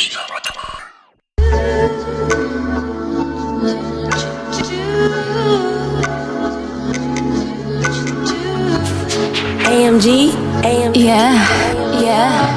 AMG, AMG. Yeah, yeah.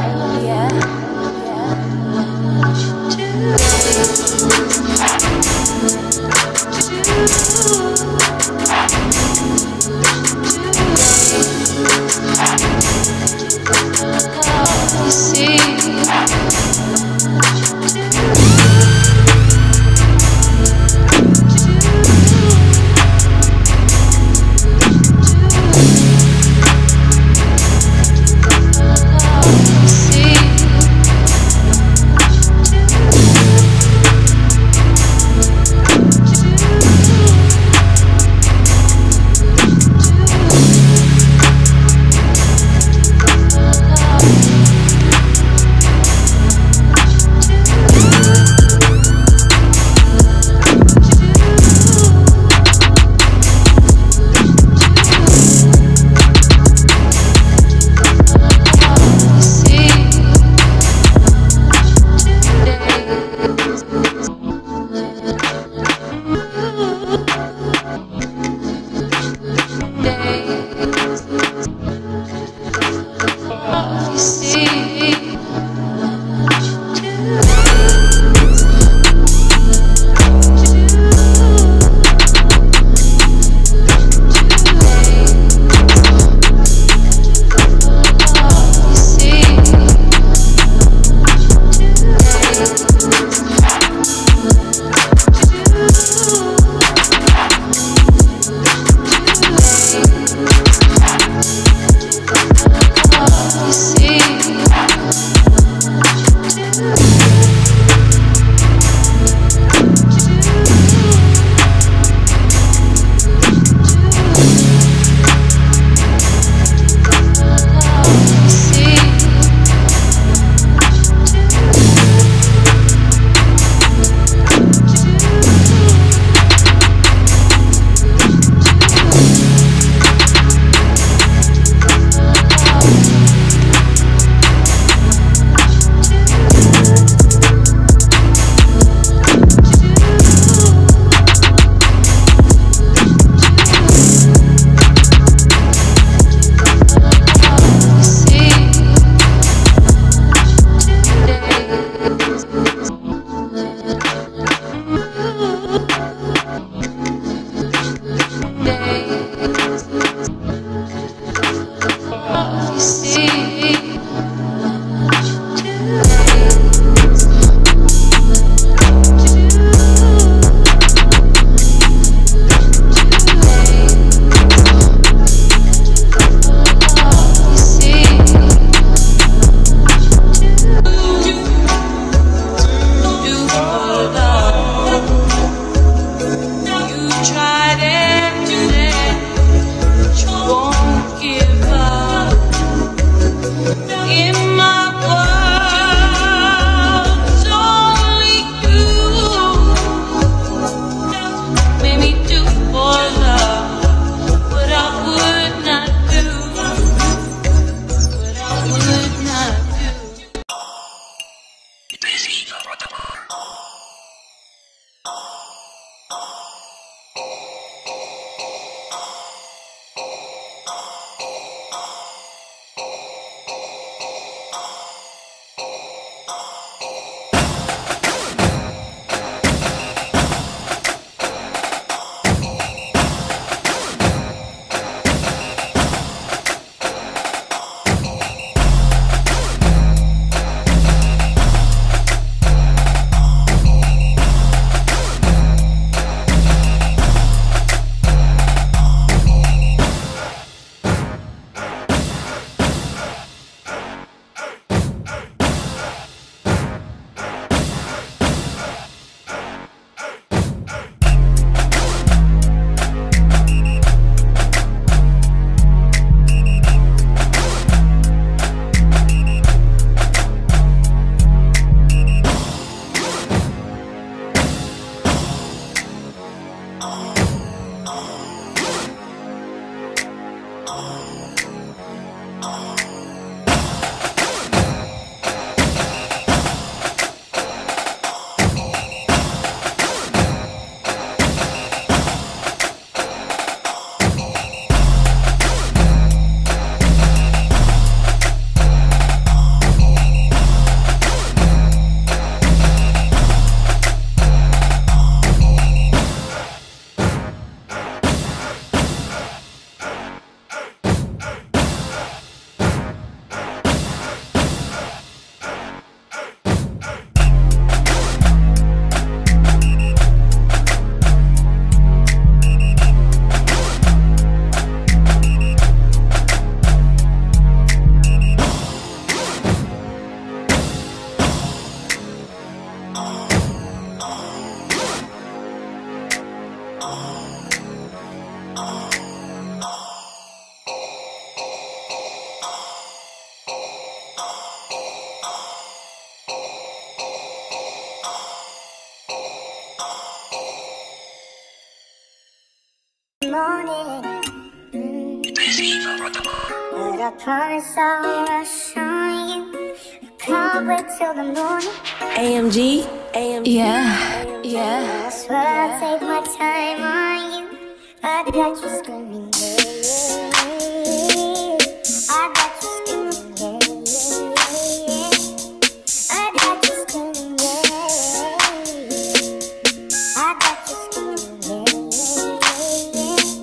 promise I'll rush on you. I can't wait till the morning. AMG, AMG. Yeah. I swear I'll take my time on you. I got you screaming, yeah, yeah, yeah. I got you screaming, yeah, yeah, yeah. I got you screaming, yeah. I got you screaming, yeah, yeah,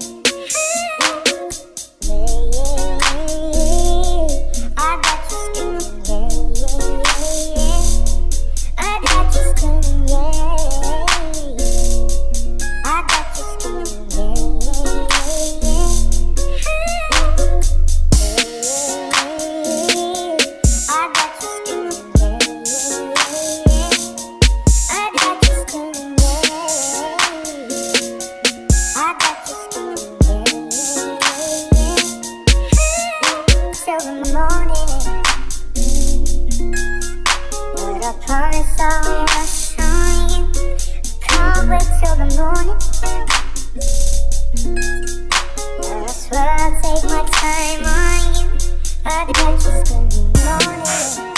yeah. I got you screaming, yeah, yeah, yeah. I got you screaming, yeah. I got you screaming, yeah, yeah, yeah. I got you screaming, yeah, yeah. I got you screaming, yeah. I got you screaming, yeah. Till the morning. But I promise I'll rush on you. Can't wait till the morning. I swear I'll take my time on you. I got you screaming morning.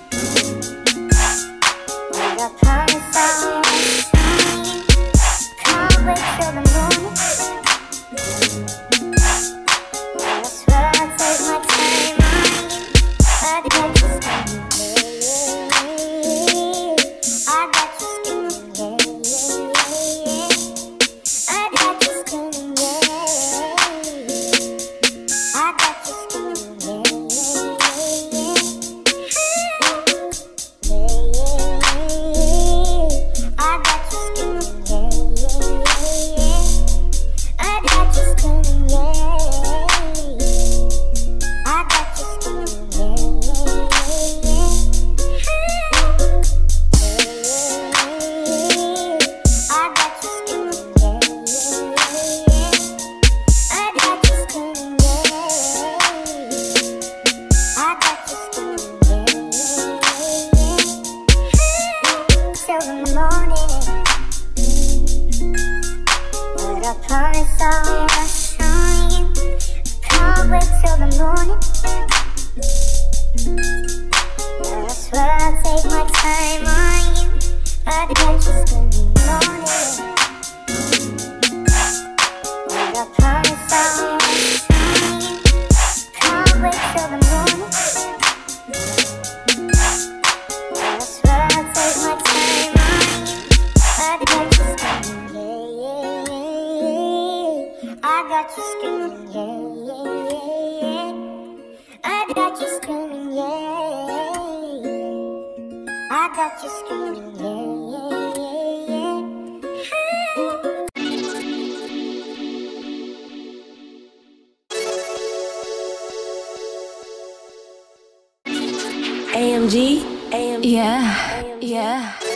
But I promise I'll rush on you. Can't wait till the morning. I swear I'll take my time on you. I got you screaming, yeah. I got you screaming, yeah. I got you screaming, yeah. I got you screaming, yeah. I got you screaming, yeah. I got you screaming, yeah. I got you screaming, I got you screaming, I got you screaming, I got you screaming, till the morning. But I promise I'll rush on you. Can't wait till the morning. I swear I'll take my time on you. I got you screaming morning. But I promise I'll rush on you. Can't wait till the morning. I swear I'll take my time on you. I got you screaming, yeah. I got you screaming, yeah. I got you screaming, yeah. I got you screaming, AMG, AMG. Yeah.